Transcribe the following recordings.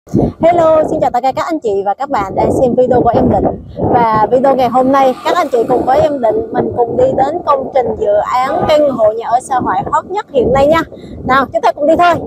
Hello, xin chào tất cả các anh chị và các bạn đang xem video của em Định. Và video ngày hôm nay các anh chị cùng với em Định mình cùng đi đến công trình dự án căn hộ nhà ở xã hội hot nhất hiện nay nha. Nào, chúng ta cùng đi thôi.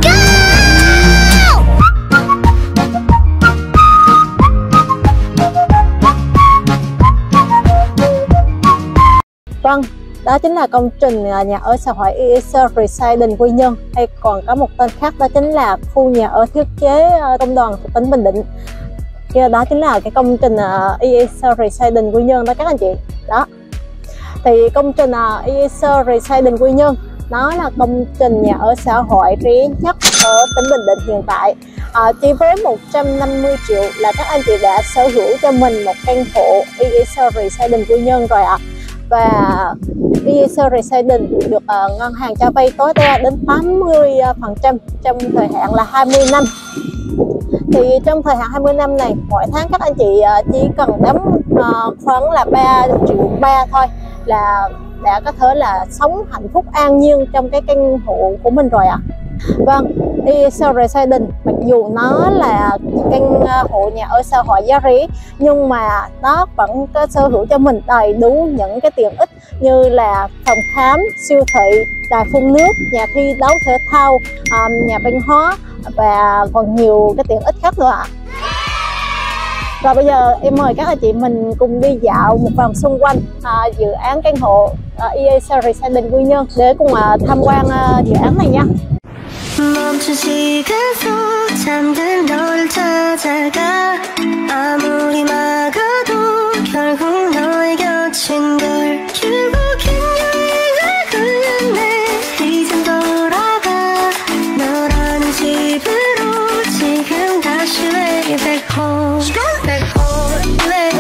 Vâng, đó chính là công trình nhà ở xã hội ESR Residence Quy Nhơn, hay còn có một tên khác đó chính là khu nhà ở thiết kế công đoàn của tỉnh Bình Định. Đó chính là cái công trình ESR Residence Quy Nhơn đó các anh chị. Đó. Thì công trình ESR Residence Quy Nhơn nó là công trình nhà ở xã hội rẻ nhất ở tỉnh Bình Định hiện tại. Chỉ với 150 triệu là các anh chị đã sở hữu cho mình một căn hộ ESR Residence Quy Nhơn rồi ạ. Và ESR Residence được ngân hàng cho vay tối đa đến 80% trong thời hạn là 20 năm. Thì trong thời hạn 20 năm này, mỗi tháng các anh chị chỉ cần đóng khoảng là 3,3 triệu thôi là đã có thể là sống hạnh phúc an nhiên trong cái căn hộ của mình rồi ạ. Vâng, ESR Residence mặc dù nó là căn hộ nhà ở xã hội giá rẻ nhưng mà nó vẫn có sở hữu cho mình đầy đủ những cái tiện ích như là phòng khám, siêu thị, đài phun nước, nhà thi đấu thể thao, nhà văn hóa và còn nhiều cái tiện ích khác nữa ạ. Và bây giờ em mời các anh chị mình cùng đi dạo một vòng xung quanh dự án căn hộ ESR Residence Quy Nhơn để cùng tham quan dự án này nha. 멈춘 시간 속 잠든 널 찾아가 아무리 막아도 결국 너의 곁인 걸 결국엔 여행을 끝냈네 이젠 돌아가 너라는 집으로 지금 다시 way back home back home back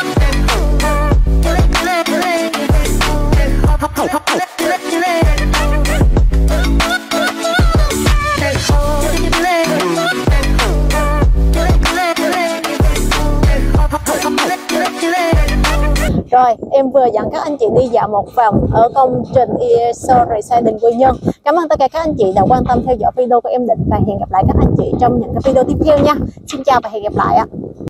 Rồi, em vừa dẫn các anh chị đi dạo một vòng ở công trình ESR Residence Quy Nhơn. Cảm ơn tất cả các anh chị đã quan tâm theo dõi video của em Định và hẹn gặp lại các anh chị trong những cái video tiếp theo nha. Xin chào và hẹn gặp lại ạ.